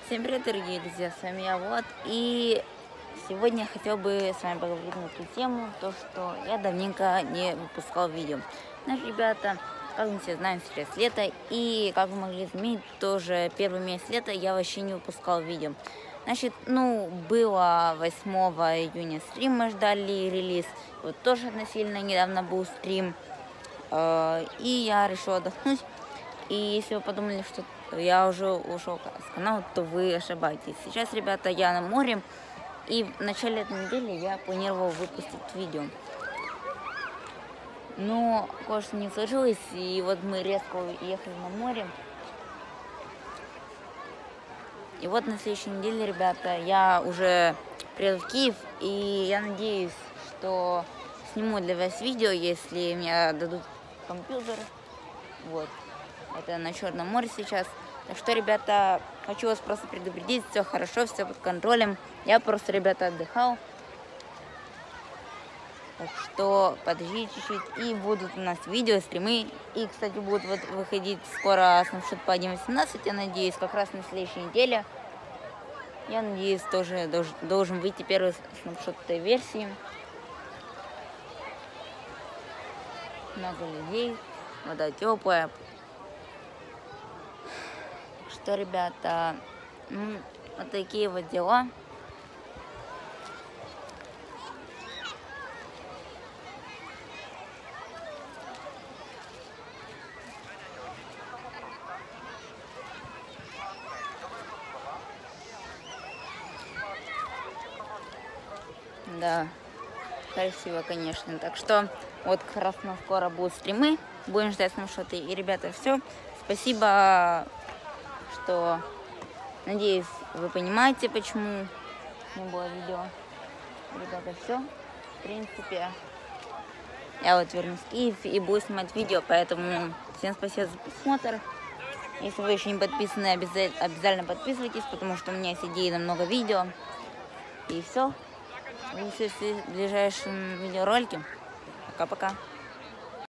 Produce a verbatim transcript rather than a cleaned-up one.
Всем привет, дорогие друзья, с вами я, Вот, и сегодня я хотел бы с вами поговорить на эту тему, то, что я давненько не выпускал видео. Значит, ребята, как мы все знаем, сейчас лето, и, как вы могли заметить, тоже первый месяц лета я вообще не выпускал видео. Значит, ну, было восьмого июня стрим, мы ждали релиз, вот тоже относительно недавно был стрим, и я решил отдохнуть. И если вы подумали, что я уже ушел с канала, то вы ошибаетесь. Сейчас, ребята, я на море, и в начале этой недели я планировал выпустить видео. Но кое-что не сложилось, и вот мы резко уехали на море. И вот на следующей неделе, ребята, я уже приеду в Киев, и я надеюсь, что сниму для вас видео, если мне дадут компьютер. Вот. Это на Черном море сейчас. Так что, ребята, хочу вас просто предупредить, все хорошо, все под контролем. Я просто, ребята, отдыхал. Так что подождите чуть-чуть, и будут у нас видео, стримы. И, кстати, будут вот выходить скоро снапшот по один восемнадцать, я надеюсь, как раз на следующей неделе. Я надеюсь, тоже долж, должен выйти первый снапшот этой версии. Много людей, вода теплая. Что, ребята, ну, вот такие вот дела. Да, красиво, конечно. Так что вот как раз у нас скоро будут стримы. Будем ждать снапшоты. И, ребята, все. Спасибо, что, надеюсь, вы понимаете, почему не было видео. Ребята, все. В принципе, я вот вернусь в Киев и буду снимать видео, поэтому всем спасибо за просмотр. Если вы еще не подписаны, обязательно, обязательно подписывайтесь, потому что у меня есть идеи на много видео. И все. Увидимся в ближайшем видеоролике. Пока-пока.